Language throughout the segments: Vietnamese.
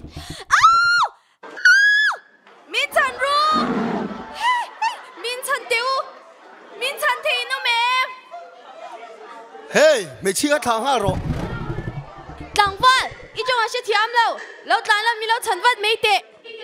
Min chan ru Min chan teu Min chan the no me Hey, mày chia thằng ha rồi. Tlang van I chong a she thiam lo tlan la mi lo chan wat me te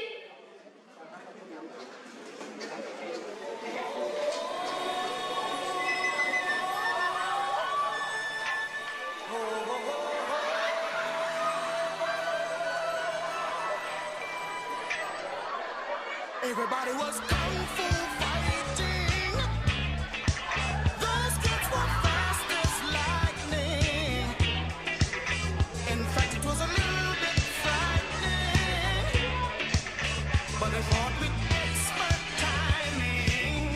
Everybody was kung fu fighting. Those kids were fast as lightning. In fact, it was a little bit frightening, but they fought with expert timing.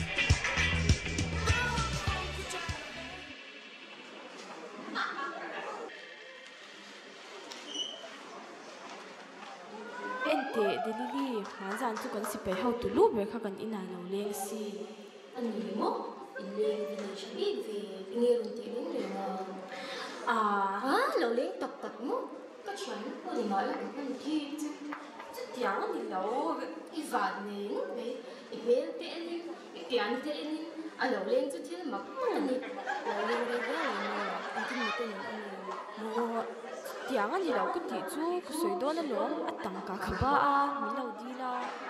Ente delili hanzan chu kan si pe ho tu lu be kha kan ina lo leng si Ani mo inleng village ni ve ngerun ti leng le mo à lo leng tak tak mo ka chuan ko ni nói là kan thi chứ tiang ni lo I vad ne ve I bel te ni I tian te ni a lo leng chu thil mak ani lo leng ve ve ni an tin ni te ni mo tiang ni lo ku ti chu ku soi do na lo atang ka khaba a mi lo di la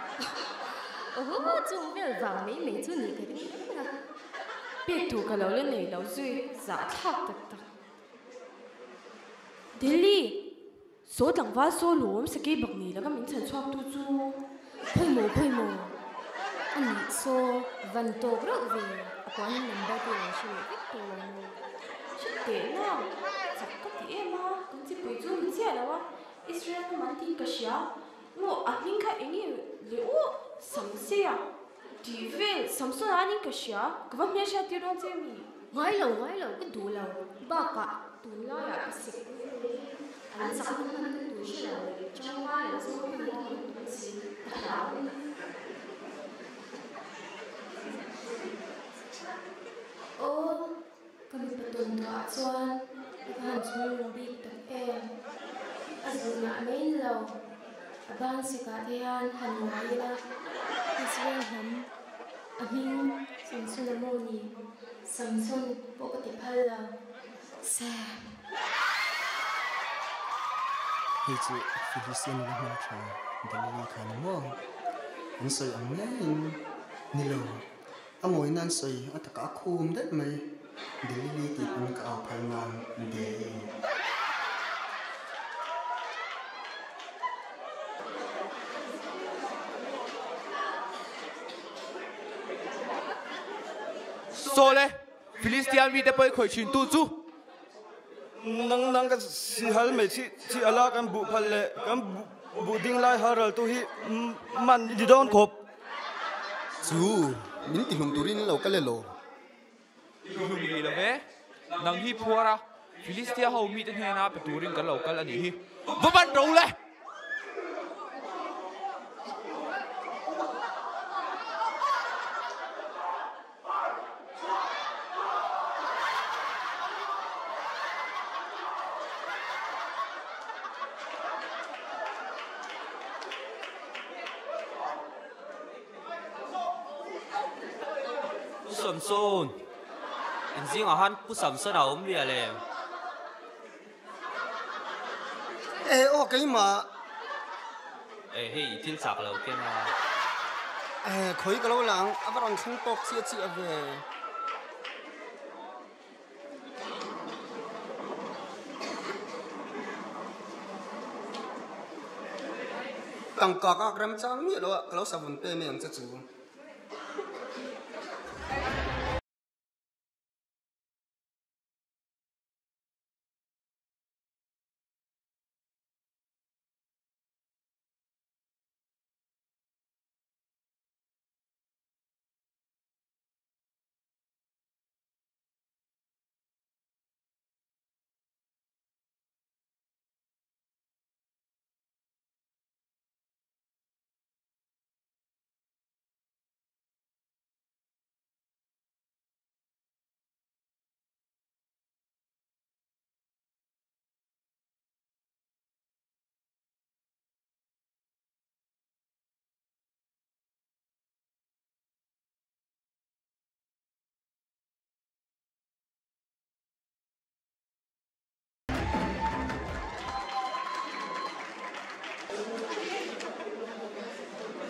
chu vel vang mấy mấy chu ni cái ni pe tu ka lo le nei lo zui za thak tak tak delhi so tang wa so lom se ke bak ni la ka min chan chuak tu chu khoi mo ani so van to ro ve akwan number te la shi ve to mo shi te na chak ka ti e ma kan chi pe chu mi che la wa israel na man ti ka sha no a hin kha engi le o sam se ya ti ve samson ani ka sha ka va me sha ti ron che mi ngai lo cái đủ lâu ba cả đủ lo ya cái sự anh sao không ăn cái đủ shi lo trong ba là sao không ăn cái đủ shi ô cái mình bắt tuần thọ chuan cái hàng chuan nó bị tập em anh rồi ngã mấy lâu ban sẽ cả thế anh hành ngoài là cái sự hầm Amin Samson Amoni Samson Pokati Pala Sam Hi chu Philistine la hna tha dalili khan mo. An soi ang nei ni lo. Amoi nan soi ataka khum det mai. Dalili ti pun ka au phal nan de. So le Philistine mi te poi khoi chin tu chu nang ka si hal me chi ala kan bu phal le kan bu ding lai haral tu hi man di don khop Chu min ti hlum turin lo ka le lo. lu mi la ve nang hi phuara Philistia ho mi te hne na pe turin ka local ani hi va ban ro le Samson in riêng ở hắn pu Samson nào ôm bia lệ E o kai ma ê hi thiên sạc là ok mà e khoi ka lo lang avaron thang tok chi chi ave. Tang ka ka gram chang mi lo ka lo sabun pe me ang cha chu.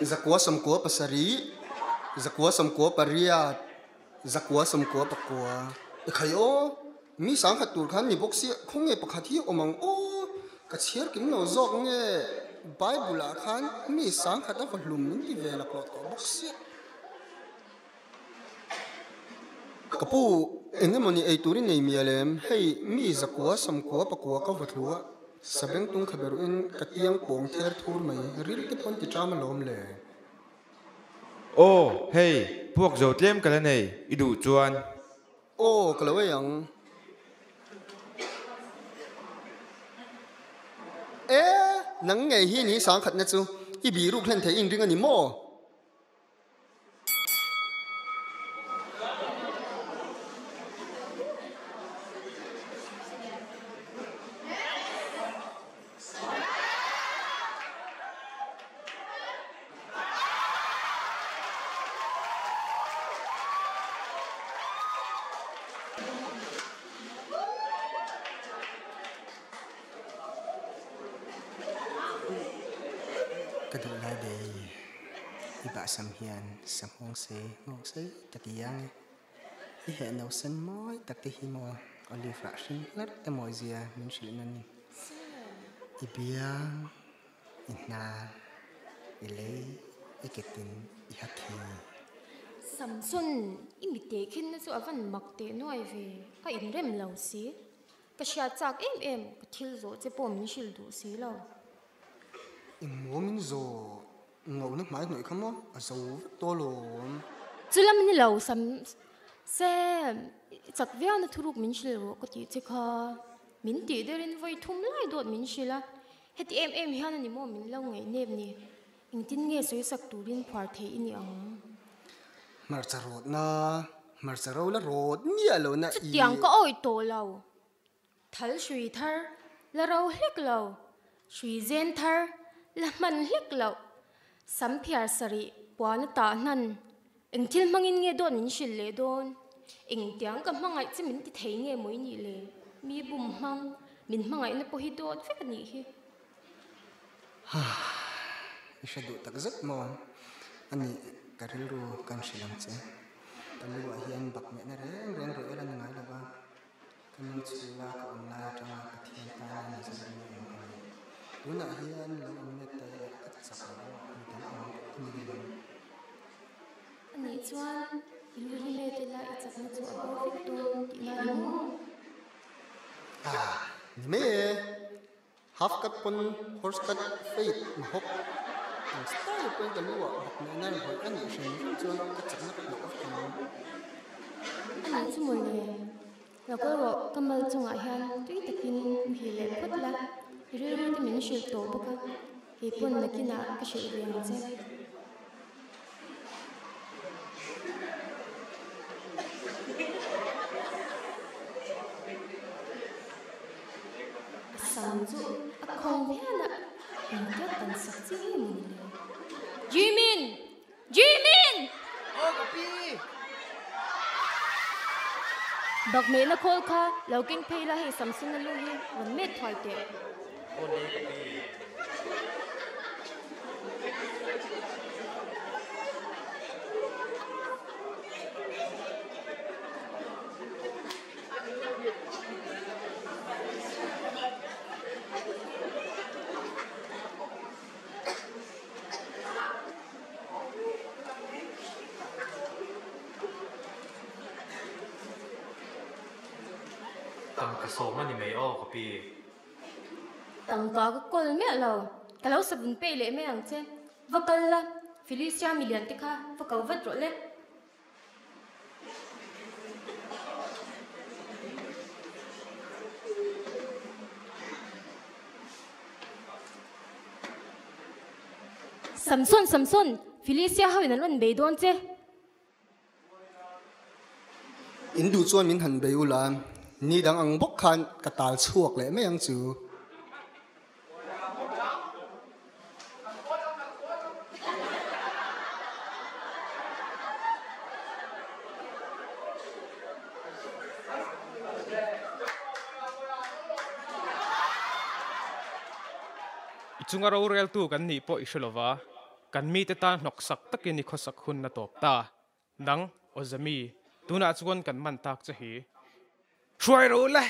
zakwa samkwa pasari zakwa samkwa pariat zakwa samkwa pakwa khayo mi sang khatur khan ni boxi khonge pakhathi omang o kachher kim no zok nge bible khan mi sang khata valum min ki vela plot ko boxi kapu engemoni ei turin nei mialem hei mi zakwa samkwa pakwa ka vathua sabeng tung khaberu in katiang pong ther thur mai ril te pon ti chama lom le ô hey buộc dầu tiêm cái này ít đủ chuan ô kalawe yang e nang nge hi ni sang khat na chu I bi ru klen the in ring ani mo kadulai dei iba sam hian sam hong se takiyang I he no san moi takti hi mo oli fraction lat te moi zia min shilinan ibiang inna ile iketin ihaki Samson imite khin na chu avan makte noi ve ka in rem lo si ka sha chak em ka thil zo che pom ni shil du si lo imomin zo ngau na mai noi khamo azo tolo chulam ni lo sam se chak vya na thuruk min shil ro ka ti che kha min ti derin voi thum lai dot min shila heti em hian ani mo min lo ngai nep ni ingtin nge soi sak turin phar the ini ang marcharo la rod ni alo na I tiang ka oi to lo thal shui thar la ro hlek lo shui zen thar la man hlek lo sam phiar sari puan ta nan eng thil mangin nge don min shil le don eng tiang ka mangai chi min ti thei nge moi ni le mi bum mang min mangai na po hi dot fe ni hi ishadu takzat mo ani karil ru kan shilam che talu hian bak me na reng ro ela ngai la ba kan chula ka onna tanga pathian ta na sa ni tuna hian lo me ta atsa ka ni ta ni ani chuan iluri me te la ichak na chu abo fik to ti na mo me half cut pon horse cut fate hop style point the luwa bak me na hoi ani shin chuan ka chakna ka of ani chu mo le la ko ro kamal chunga hian tui takin hi le phut la ri ri ti min shil to baka he pon na kina ka shil riang che samju akhong hiana inta tan sak chi ni Jimin ô copy bak me na khol kha loking phei la he Samson na lu hi wan me thoi te ô đi copy tầm cái số mà你没哦copy tang ka ka kol me lo ka lo sabun pe le me ang che vakal la Felicia million te kha vakal vat ro le Samson Felicia hawin an ron be don che indu chuan min han be ulan ni dang ang bok khan katal chuak le me ang chu ichunga ro rel tu kan ni po isolova กันมีแต่ตาหนกสักตะกินนิขสักคุณนะตบตานังโอจะมีตัวน่าชวนกันมันตากจะหีช่วยรู้เลย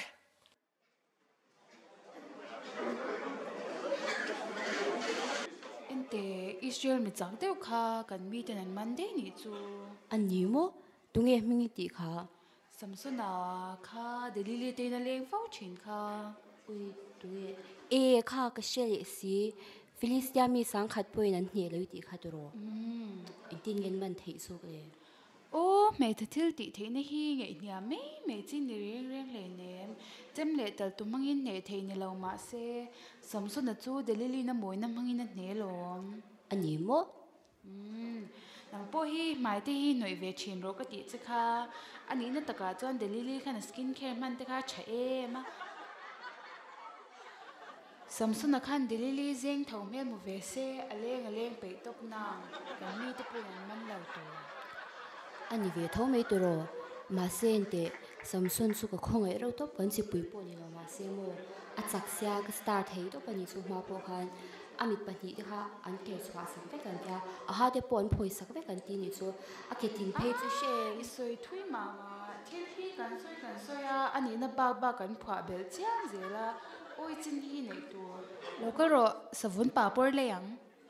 เอ็นเตอิสราเอลมีจังเดียวค่ะกันมีแต่นั้นมันได้นี่จูอันนี้มั้งตุงเอ๋มิงตีค่ะสัมสุนาค่ะเดลิลิเตนเลงฟ้าชินค่ะอุ้ยตุงเอ๋ค่ะก็เชื่อเลยสิฟิลิสเตียมีสังขัดป่วยนั้นเนี่ยเลยตีค่ะตัวรออินทินเงินมันเทสุกเลยโอ้แม่ทิลติเทนฮีไงเนี่ยแม่จินเรื่องเลยเนี่ยเจมเลตตุมังอินเนี่ยเทนเรามาเซสัมสุนาจูเดลิลิน้ำมวยน้ำมังอินนั่นเนี่ยหรออันนี้มั้งหลังพ่อฮีหมายที่ฮีหน่วยเวชินโรกติจะค่ะอันนี้นั่นตะการจอนเดลิลิค่ะสกินแคร์มันตะการใช้มาสัมสุนักขันเดลิลิเซงทาวเมลมูเวเซอเล่งไปตกน้ำกันมีแต่เปลี่ยนมันเหล่าตัวอันนี้เวทไม่ตัวรอมาเซนเตสัมสุนสุกคงไอเราต้องเป็นสิปุยปนี่เรามาเซโมอาจักเสียก็สตาร์ทให้ต้องเป็นสุมาโปกันอามิดปนิค่ะอันเกสวาสักเวกันจ้าอาหาเดปอนพอยสักเวกันทีนี่ชัวอาเกตินเพจเชอิสวยทุยมาเที่ยวที่กันสวยอันนี้น่ะบ้ากันผ่าเบลเจียนเจล่ะโอ้ยจินฮีในตัวแล้วก็รอสวุนป่าปอร์เลยยัง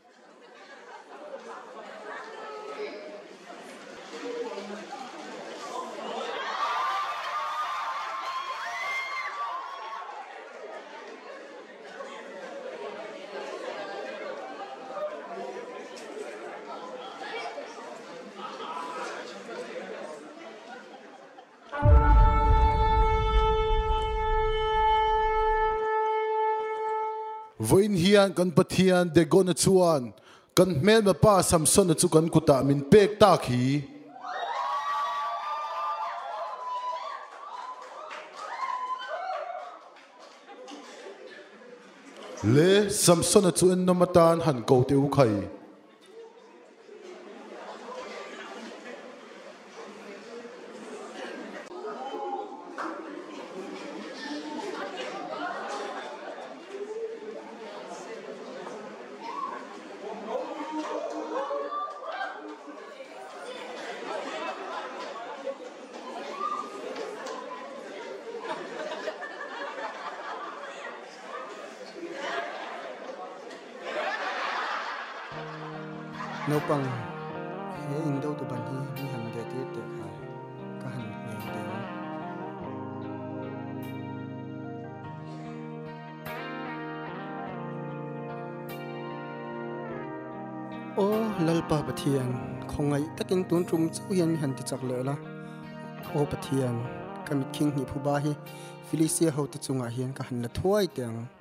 วันเฮียนกันปะเทียนเด็กคนชวนกันเมลมาป้าสัมสนจุกันกุตามินเป็กตาขีเล่สัมสนจุนนมาตานหันเกาเตวไข่นปังเฮอินโดตุบันฮีมีหันเดติเตค่ะก็หันเงเดียวโอ้ลลปาปะเทียนคงไงตะกินตุนจุ่มเจ้าเฮียนมีหันติจักเลยละโอ้ปะเทียนก็มีคิงหีผู้บ้าฮีฟิลิเซียเขาติจุงอาเฮียนก็หันละถ้วยเตียง